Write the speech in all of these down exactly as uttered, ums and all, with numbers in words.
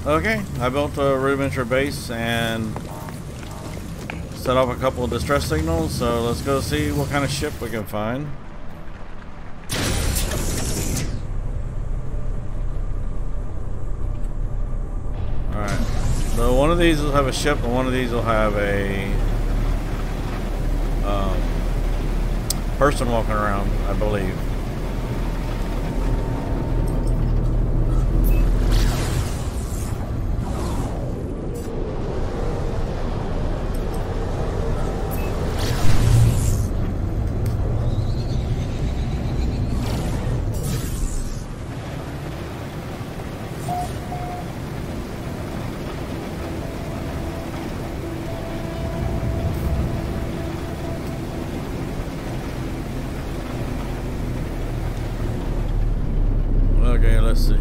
Okay, I built a rudimentary base and set off a couple of distress signals, so let's go see what kind of ship we can find. Alright, so one of these will have a ship and one of these will have a um, person walking around, I believe. Okay, let's see.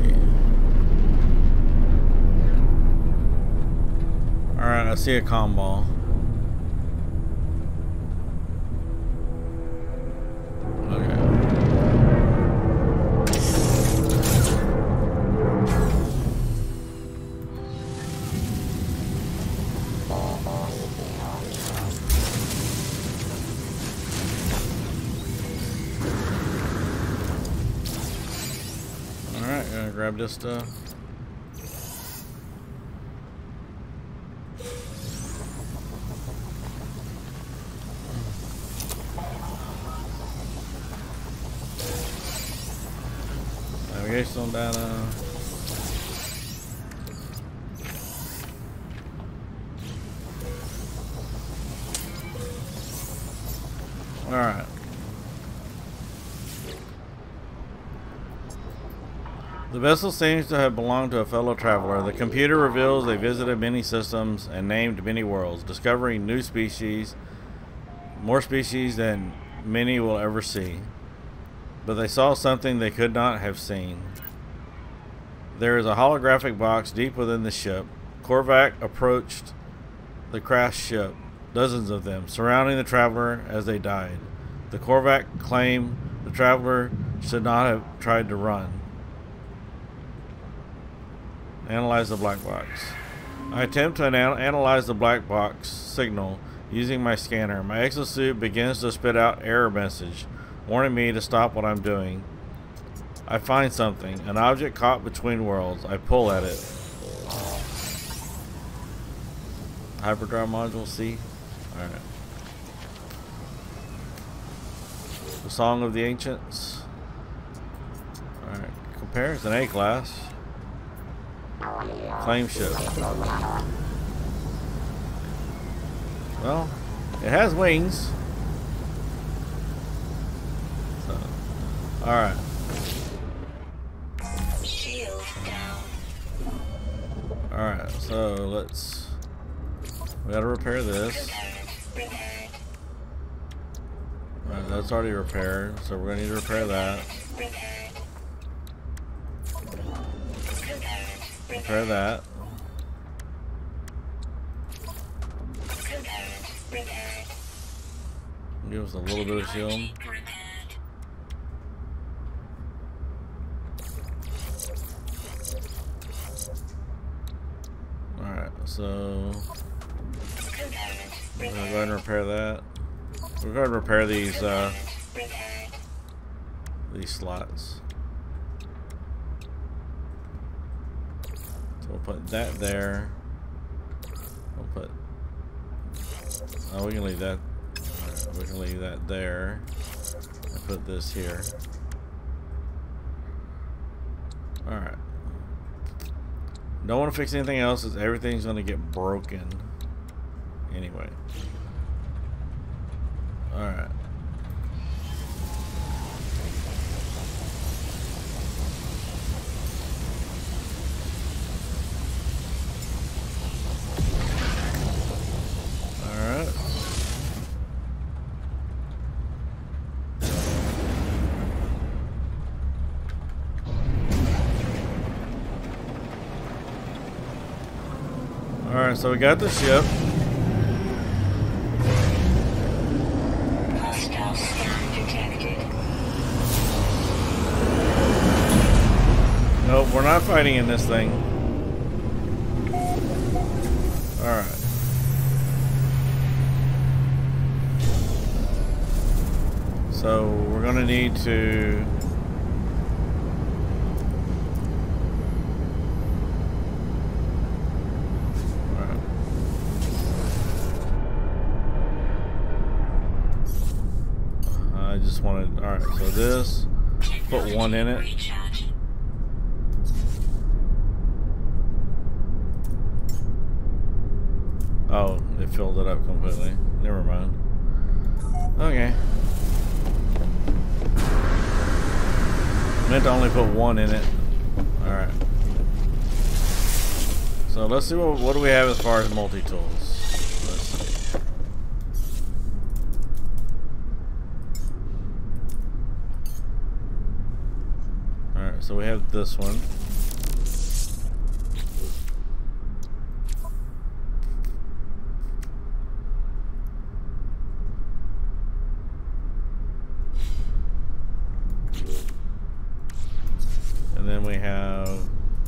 Alright, I see a comm ball. Okay. Alright, gonna grab this stuff. Navigational data. Alright. The vessel seems to have belonged to a fellow traveler. The computer reveals they visited many systems and named many worlds, discovering new species, more species than many will ever see. But they saw something they could not have seen. There is a holographic box deep within the ship. Korvac approached the crashed ship, dozens of them, surrounding the traveler as they died. The Korvac claimed the traveler should not have tried to run. Analyze the black box. I attempt to anal analyze the black box signal using my scanner. My exosuit begins to spit out error message, warning me to stop what I'm doing. I find something, an object caught between worlds. I pull at it. Hyperdrive module C. Alright. The Song of the Ancients. Alright. Compare. It's an A class. Claim ship. Well, it has wings. So, alright. Alright, so let's. We gotta repair this. Alright, that's already repaired, so we're gonna need to repair that. Repair that. Give us a little bit of shield. Alright, so we're gonna go ahead and repair that. We're going to repair these uh, these slots. So we'll put that there. We'll put. Oh, we can leave that. Right, we can leave that there. And put this here. All right. Don't want to fix anything else, as everything's going to get broken anyway. All right. Alright, so we got the ship. Hostile scan detected. Nope, we're not fighting in this thing. Alright. So we're going to need to alright. I just wanted, alright, so this, put one in it. Oh, it filled it up completely. Never mind. Okay. Meant to only put one in it. Alright. So let's see what what do we have as far as multi-tools. Let's see. Alright, so we have this one. And then we have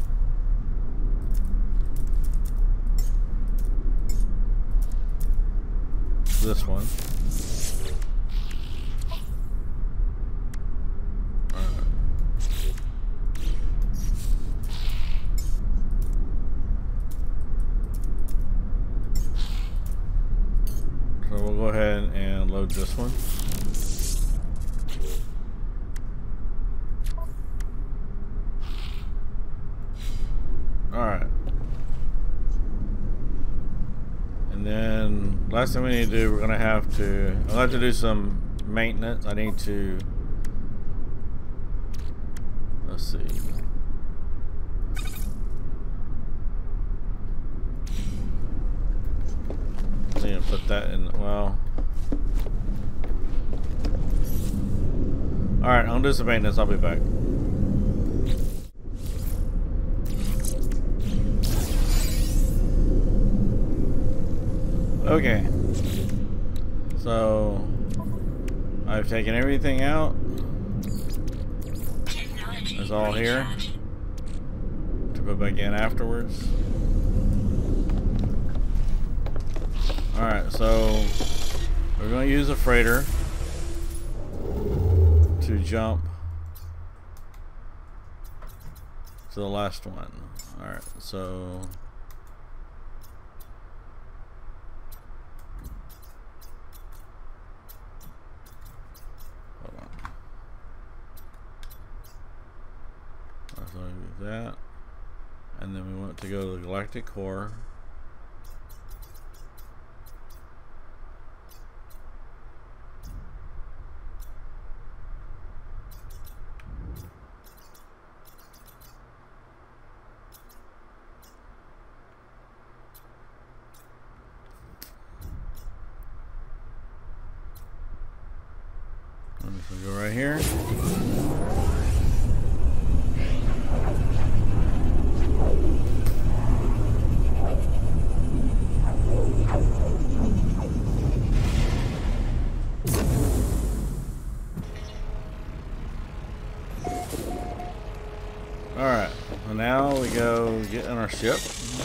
this one. Alright. So we'll go ahead and load this one. Alright. And then last thing we need to do, we're gonna have to I'll have to do some maintenance. I need to let's see. I need to put that in well. Alright, I'll do some maintenance, I'll be back. Okay, so I've taken everything out. It's all here to put back in afterwards. Alright, so we're going to use a freighter to jump to the last one. Alright, so so do that, and then we want to go to the galactic core. I'm just gonna go right here. Alright, well now we go get in our ship.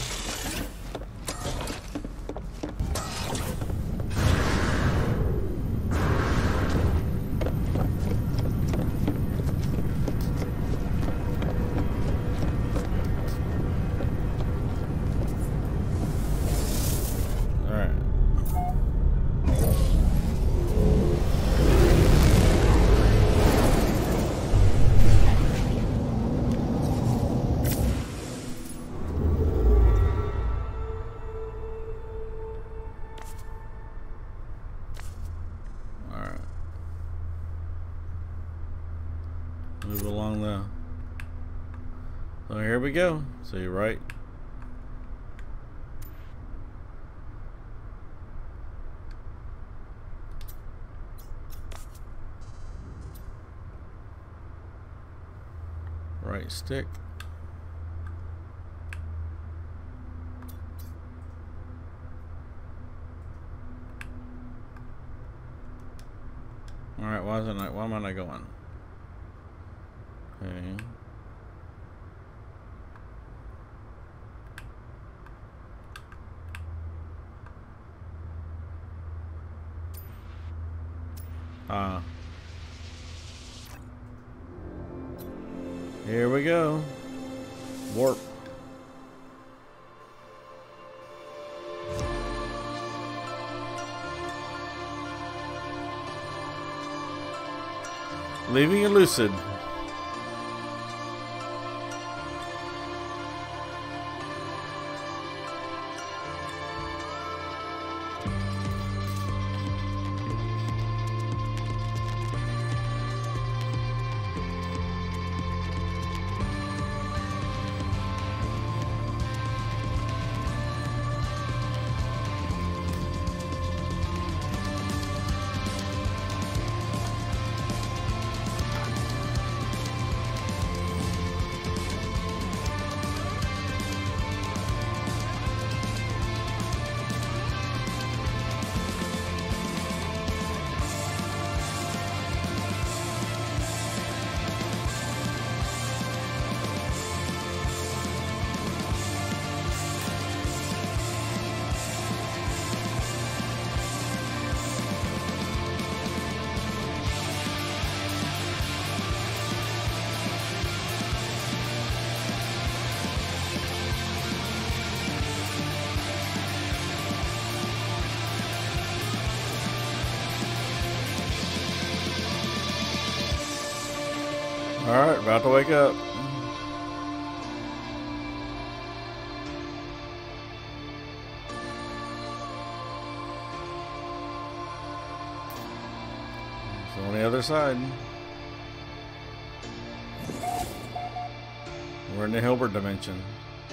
Move along the. So here we go. So you're right. Right stick. All right. Why isn't I? Why am I not going? Okay. Uh, here we go. Warp. Leaving Elucid. Alright, about to wake up. So on the other side. We're in the Hilbert dimension.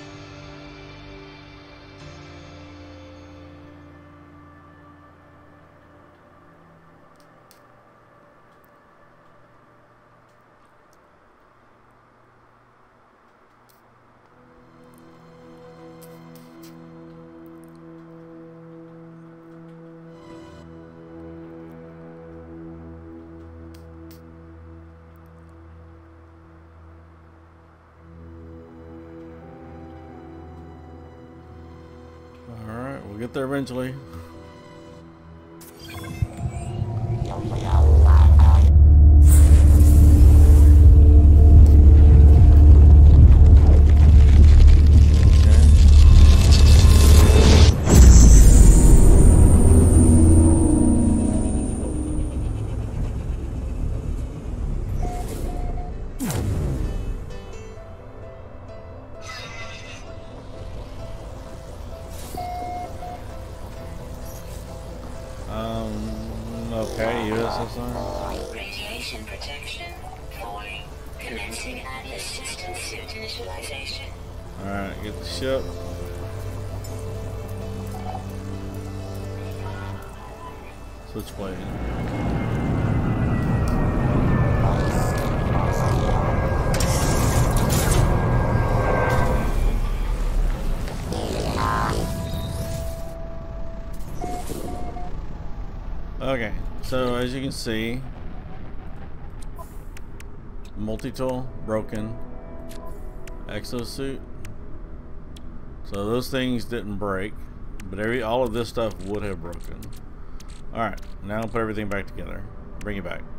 Alright, we'll get there eventually. Okay, U S S R. Radiation protection falling. Commencing Atlas system suit initialization. Alright, get the ship. Switchblade. Okay, so as you can see, multi-tool broken, exosuit. So those things didn't break, but every all of this stuff would have broken. All right, now I'll put everything back together. Bring it back.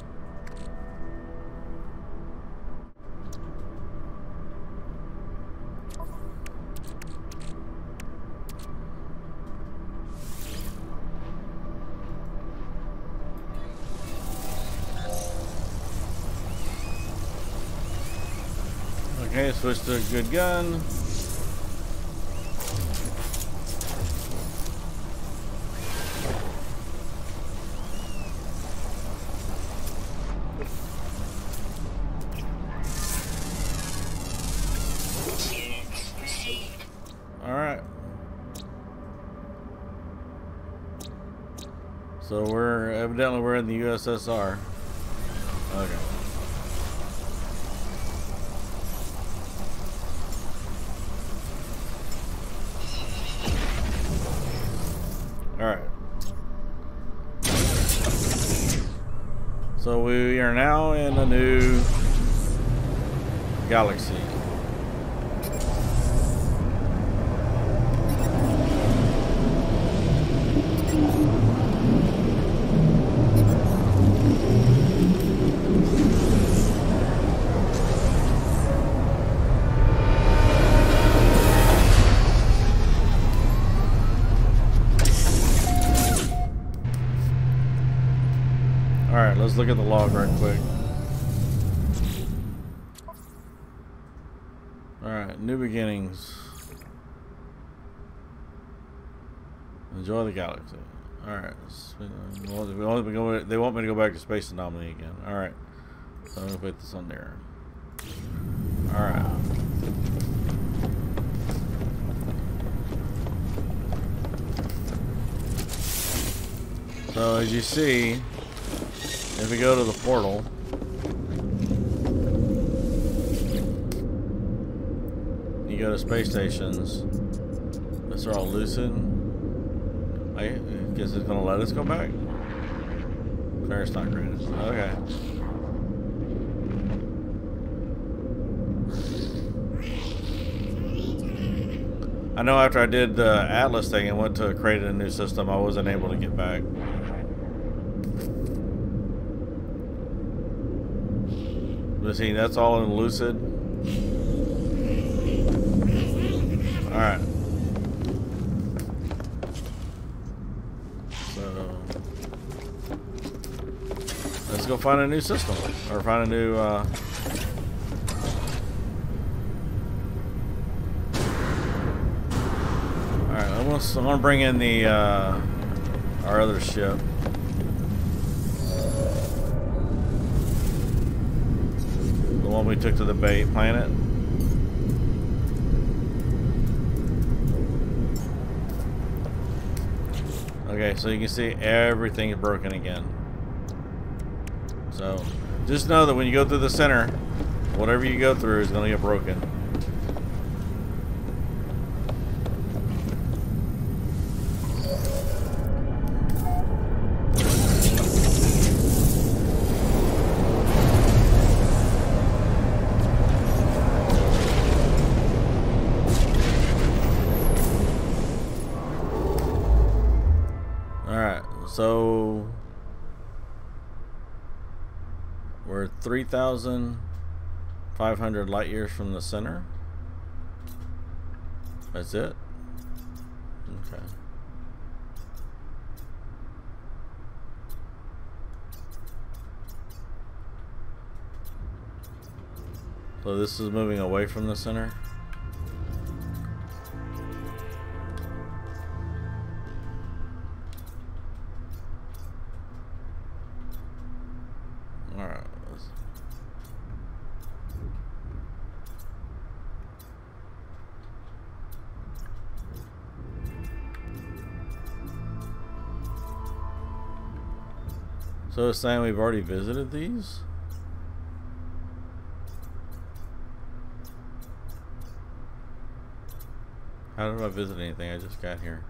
Okay, switch to a good gun. Alright. So we're evidently we're in the U S S R. Okay. Alright. So we are now in a new galaxy. let's look at the log right quick. Alright, new beginnings. Enjoy the galaxy. Alright. They want me to go back to Space Anomaly again. Alright. So I'm going to put this on there. Alright. So as you see, if we go to the portal, you go to space stations. These are all lucid. I guess it's gonna let us go back. Clearance not granted. Okay. I know after I did the Atlas thing and went to create a new system, I wasn't able to get back. But see, that's all in lucid. Alright. So let's go find a new system. Or find a new uh Alright, I'm gonna, I'm gonna bring in the uh our other ship. The one we took to the bait planet. Okay, so you can see everything is broken again. So just know that when you go through the center, whatever you go through is going to get broken. So we're three thousand five hundred light years from the center. That's it. Okay. So this is moving away from the center. So it's saying we've already visited these? How did I visit anything? I just got here.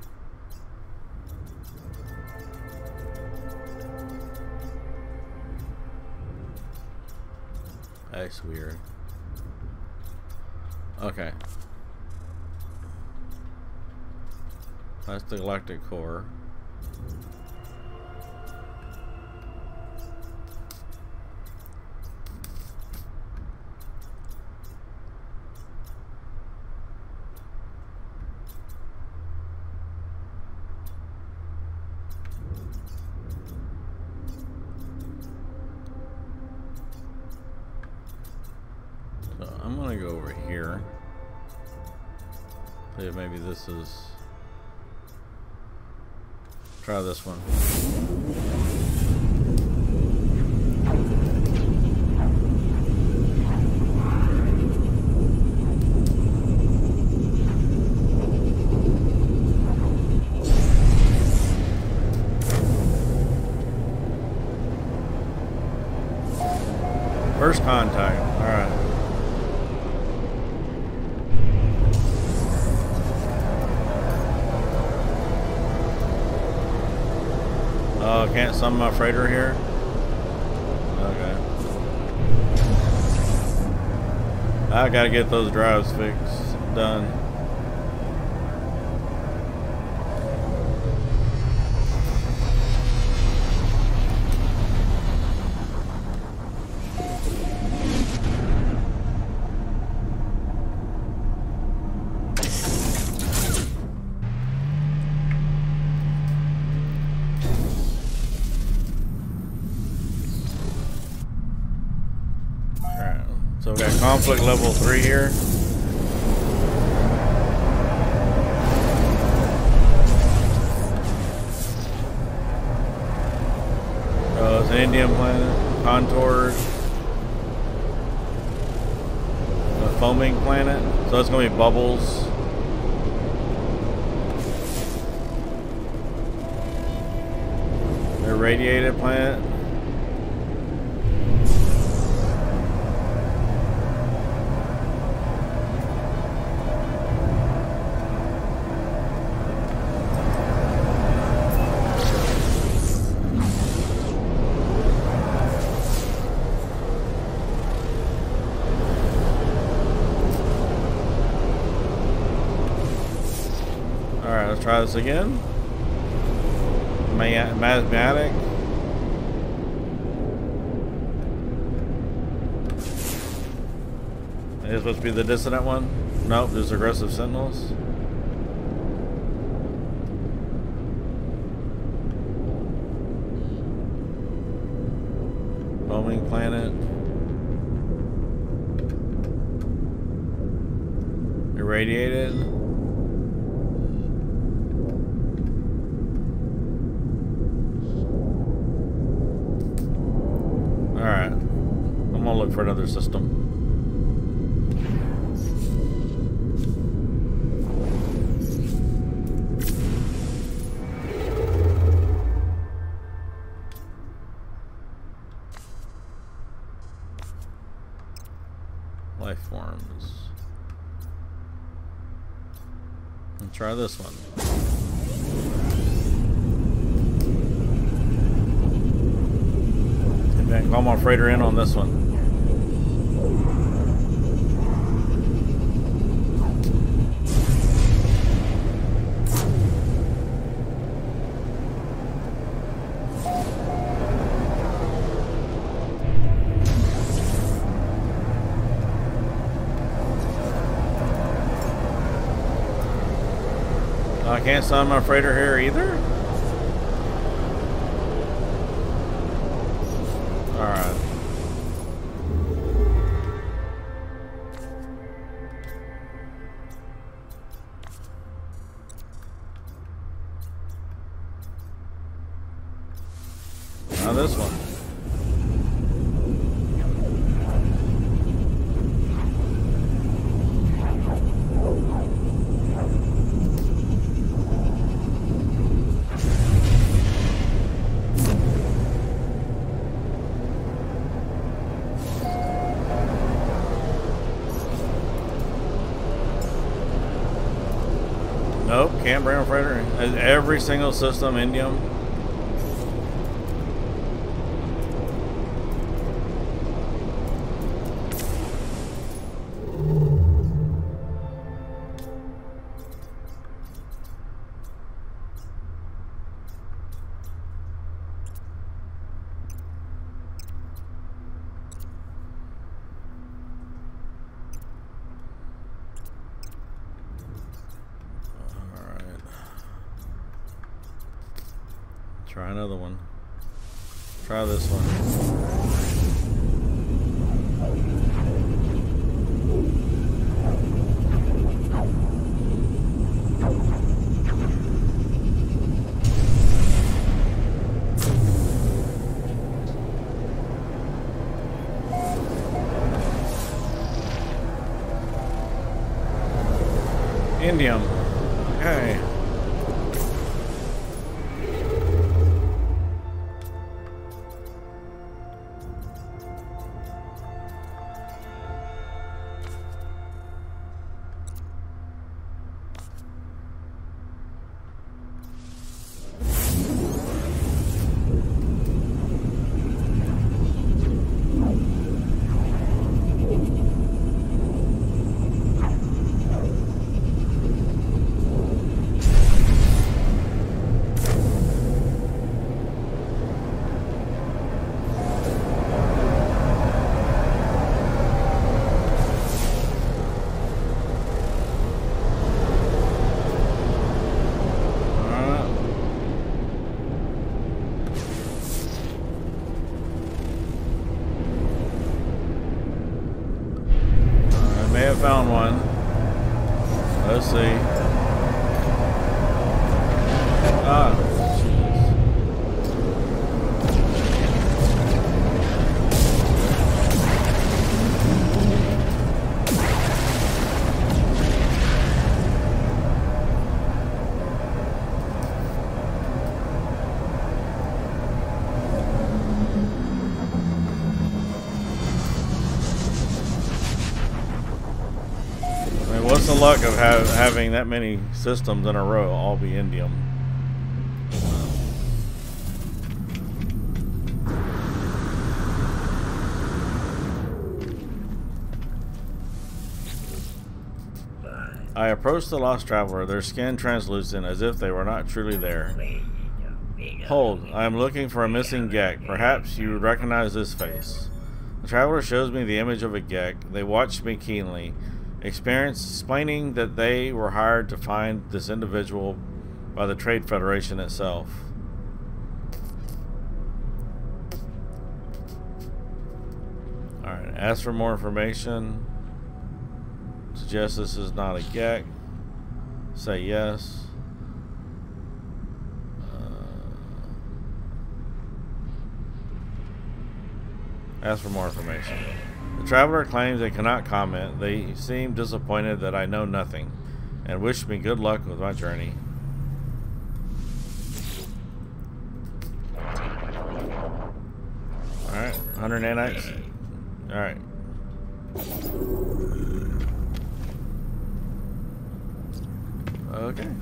That's weird. Okay. That's the galactic core. I'm gonna go over here. See if maybe this is. Try this one. First contact. All right. Oh, can't summon my freighter here? Okay. I gotta get those drives fixed. Done. conflict level three here. Uh, it's an Indian planet, contours, a foaming planet, so it's going to be bubbles. Irradiated planet. Alright, let's try this again. Mathematic. It's supposed to be the dissident one? Nope, there's aggressive sentinels. Foaming planet. Irradiated. Alright. I'm gonna look for another system. Life forms. And try this one. And call my freighter in on this one. I can't summon my freighter here either? Alright. Now this one. Nope, can't bring a freighter. Every single system, indium. Try another one. Try this one. Indium. Okay. have found one. Let's see. Ah. What's the luck of ha having that many systems in a row all be indium? I approached the lost traveler, their skin translucent as if they were not truly there. Hold, I am looking for a missing Gek. Perhaps you would recognize this face. The traveler shows me the image of a Gek. They watched me keenly. Experience explaining that they were hired to find this individual by the Trade Federation itself. Alright, ask for more information. Suggest this is not a Gek. Say yes. Uh, ask for more information. The traveler claims they cannot comment. They seem disappointed that I know nothing and wish me good luck with my journey. Alright, one hundred nanites. Alright. Okay.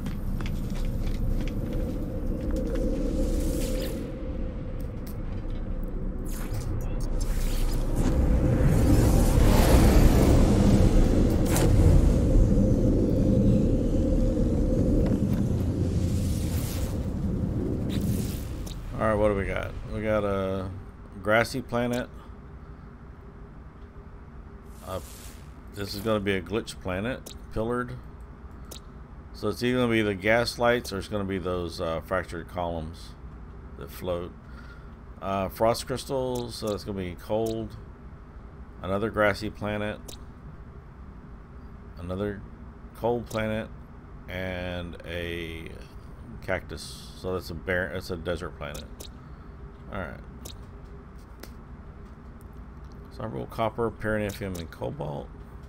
Alright, what do we got? We got a grassy planet. Uh, this is going to be a glitch planet, pillared. So it's either going to be the gas lights or it's going to be those uh, fractured columns that float. Uh, frost crystals, so it's going to be cold. Another grassy planet. Another cold planet. And a cactus. So that's a bare, it's a desert planet. Alright. Several copper, pyranithium, and cobalt.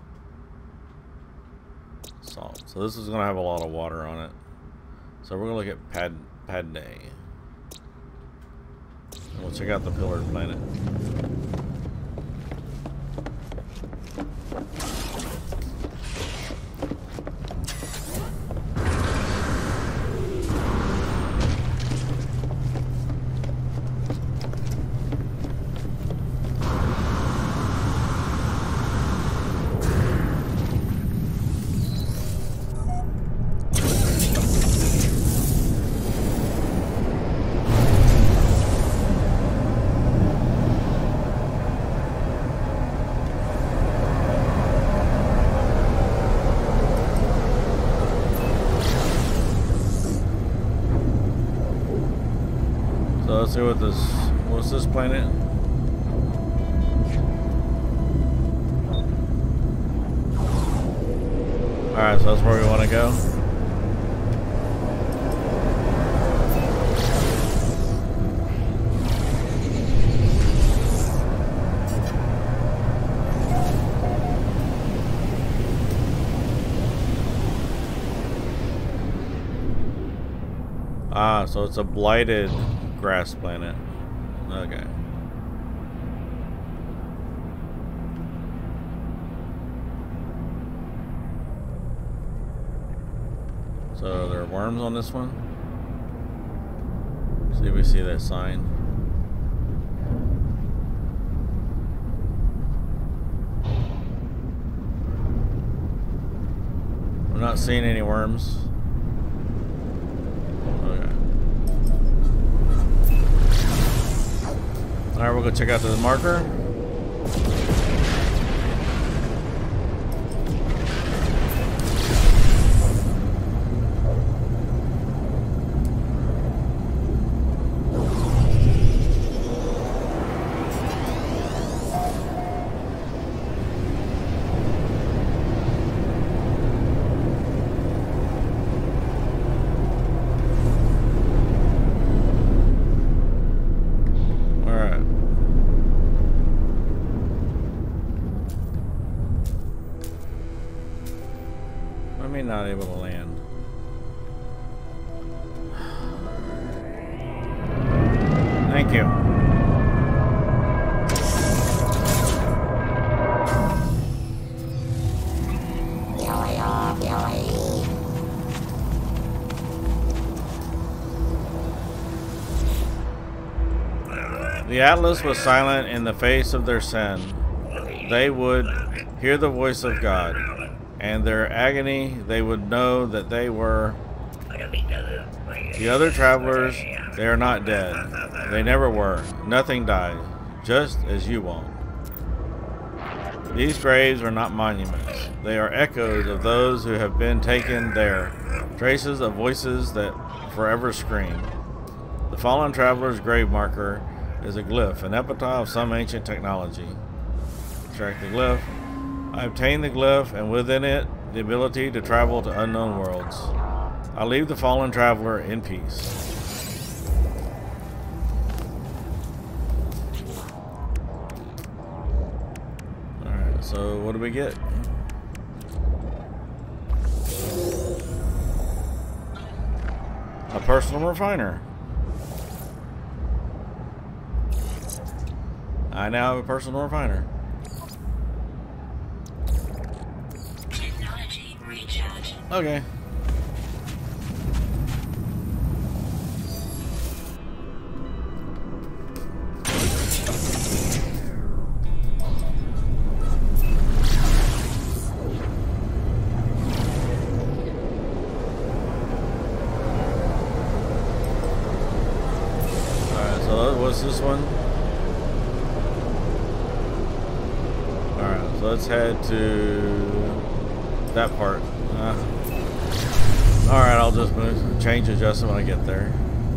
Salt. So this is going to have a lot of water on it. So we're going to look at Pad Padne. And we'll check out the pillared planet. So let's see what this, what's this planet? Alright, so that's where we want to go. Ah, so it's a blighted grass planet. Okay. So there are worms on this one. See if we see that sign. I'm not seeing any worms. Alright, we'll go check out the marker. I may not able to land. Thank you. The Atlas was silent in the face of their sin. They would hear the voice of God, and their agony they would know that they were. The other travelers, they are not dead. They never were. Nothing died, just as you won't. These graves are not monuments. They are echoes of those who have been taken there, traces of voices that forever scream. The fallen traveler's grave marker is a glyph, an epitaph of some ancient technology. Extract the glyph. I obtained the glyph, and within it, the ability to travel to unknown worlds. I leave the fallen traveler in peace. Alright, so what do we get? A personal refiner. I now have a personal refiner. Technology recharge. Okay. Alright, so what's this one? So let's head to that part. Uh, Alright, I'll just move, change adjustment when I get there.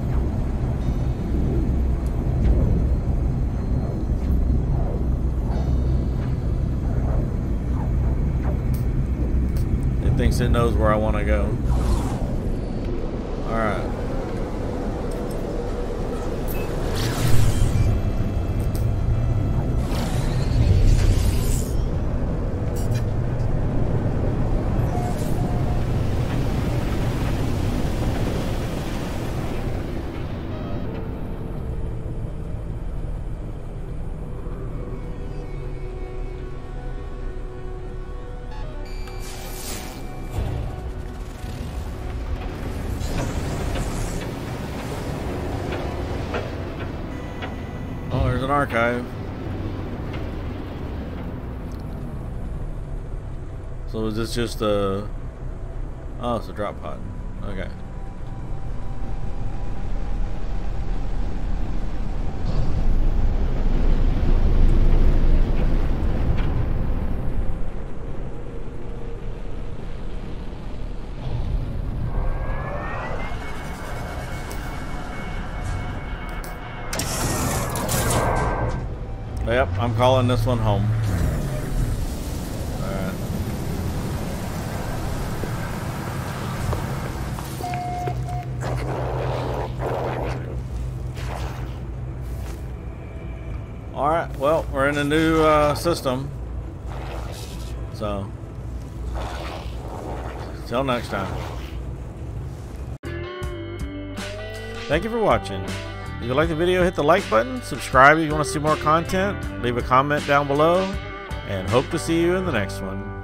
It thinks it knows where I want to go. Alright. An archive. So is this just a... Oh, it's a drop pod. Okay. Yep, I'm calling this one home. Alright. Alright, well, we're in a new uh, system. So, till next time. Thank you for watching. If you like the video, hit the like button, subscribe if you want to see more content, leave a comment down below, and hope to see you in the next one.